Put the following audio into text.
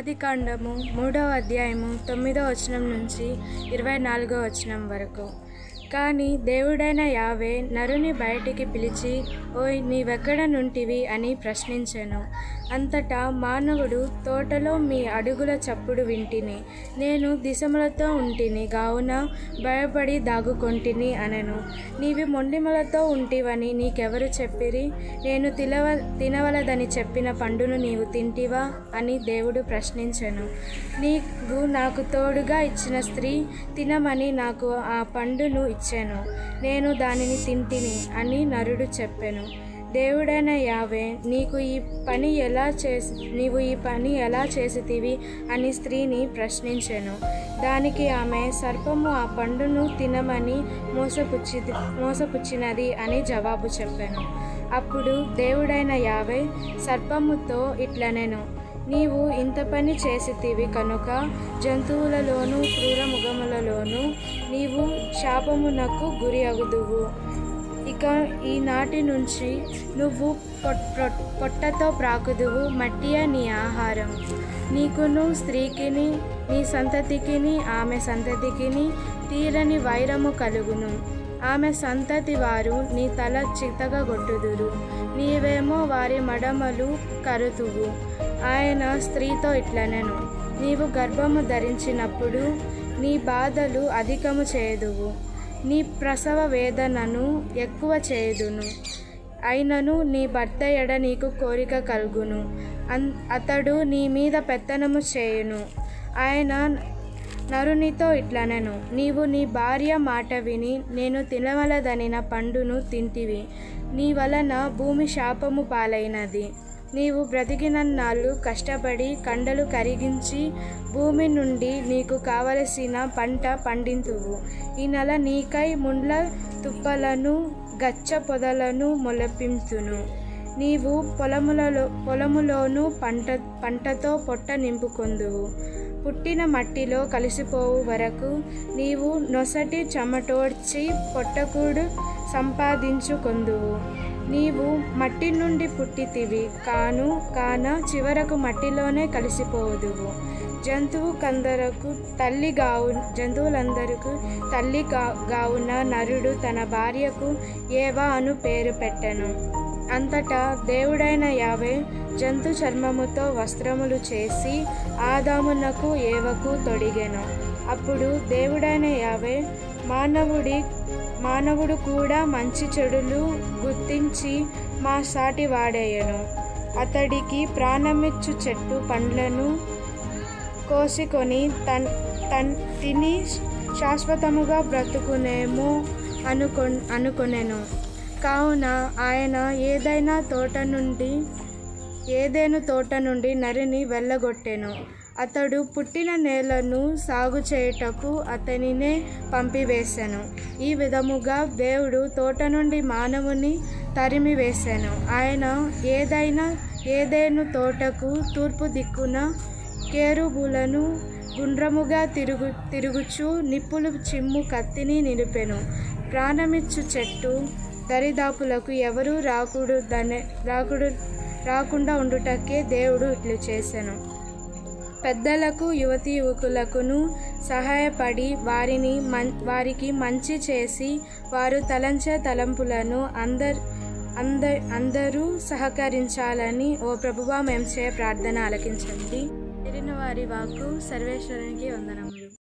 ఆదికాండము 3వ అధ్యాయము 9వ వచనం నుంచి 24వ వచనం వరకు. కానీ దేవుడైన యావే నరుని బయటికి పిలిచి, ఓయ్, నీవెక్కడ నుంటివి అని ప్రశ్నించెను. అంతటా మానవుడు, తోటలో మీ అడుగుల చప్పుడు వింటిని, నేను దిశములతో ఉంటిని గావున భయపడి దాగుకొంటిని అనెను. నీవి మొండిమలతో ఉంటివని నీకెవరు చెప్పిరి? నేను తినవలదని చెప్పిన పండును నీవు తింటివా అని దేవుడు ప్రశ్నించెను. నీవు నాకు తోడుగా ఇచ్చిన స్త్రీ తినమని నాకు ఆ పండును ఇచ్చెను, నేను దానిని తింటిని అని నరుడు చెప్పెను. దేవుడైన యావే, నీవు ఈ పని ఎలా చేసితివి అని స్త్రీని ప్రశ్నించెను. దానికి ఆమె, సర్పము ఆ పండును తినమని మోసపుచ్చినది అని జవాబు చెప్పెను. అప్పుడు దేవుడైన యావే సర్పముతో ఇట్లనెను, నీవు ఇంత పని చేసితివి కనుక జంతువులలోనూ క్రూర మృగములలోనూ నీవు శాపమునకు గురి అగుదువు. ఇక ఈనాటి నుంచి నువ్వు పొట్టతో ప్రాకుదువు, మట్టియే నీ ఆహారం. నీకును స్త్రీకిని నీ సంతతికిని ఆమె సంతతికిని తీరని వైరము కలుగును. ఆమె సంతతి వారు నీ తల చితగగొట్టుదురు, నీవేమో వారి మడమలు కరుతువు. ఆయన స్త్రీతో ఇట్లనెను, నీవు గర్భము ధరించినప్పుడు నీ బాధలు అధికము చేయుదువు, నీ ప్రసవ వేదనను ఎక్కువ చేయుదును. అయినను నీ భర్త ఎడ నీకు కోరిక కలుగును, అతడు నీ మీద పెత్తనము చేయును. ఆయన నరునితో ఇట్లనెను, నీవు నీ భార్య మాట విని నేను తినవలదనిన పండును తింటివి, నీ వలన భూమి శాపము పాలైనది. నీవు బ్రతికినన్నాళ్ళు కష్టపడి కండలు కరిగించి భూమి నుండి నీకు కావలసిన పంట పండింతువు. ఈ నెల నీకై ముండ్ల తుప్పలను గచ్చ పొదలను మొలపింతును. నీవు పొలములోను పంటతో పొట్ట నింపుకొందువు. పుట్టిన మట్టిలో కలిసిపోవు వరకు నీవు నొసటి చెమటోడ్చి పొట్టకూడు సంపాదించుకొందువు. నీవు మట్టి నుండి పుట్టితివి కాన చివరకు మట్టిలోనే కలిసిపోదువు. జంతువులందరకు తల్లి గావున నరుడు తన భార్యకు ఏవా అను పేరు పెట్టెను. అంతటా దేవుడైన యావే జంతు చర్మముతో వస్త్రములు చేసి ఆదామునకు ఏవకు తొడిగెను. అప్పుడు దేవుడైన యావే మానవుడు కూడా మంచి చెడులు గుర్తించి మా సాటి వాడయ్యను. అతడికి ప్రాణమిచ్చు చెట్టు పండ్లను కోసుకొని తిని శాశ్వతముగా బ్రతుకునేమో అనుకొనెను. కావున ఆయన ఏదైనా తోట నుండి నరిని వెళ్ళగొట్టెను. అతడు పుట్టిన నేలను సాగు చేయుటకు అతనినే పంపివేశెను. ఈ విధముగా దేవుడు తోట నుండి మానవుని తరిమివేశెను. ఆయన ఏదైనా తోటకు తూర్పు దిక్కున కేరుబులను గుండ్రముగా తిరుగుచు నిప్పులు చిమ్ము కత్తిని నిలిపెను. ప్రాణమిచ్చు చెట్టు దరిదాపులకు ఎవరూ రాకుండా ఉండుటకే దేవుడు ఇట్లు చేసెను. పెద్దలకు యువకులకును సహాయపడి వారికి మంచి చేసి వారు తలంచే తలంపులను అందరూ సహకరించాలని ఓ ప్రభువా మేము ప్రార్థన ఆలకించండి. వారి వాక్కు సర్వేశ్వరునికి వందనములు.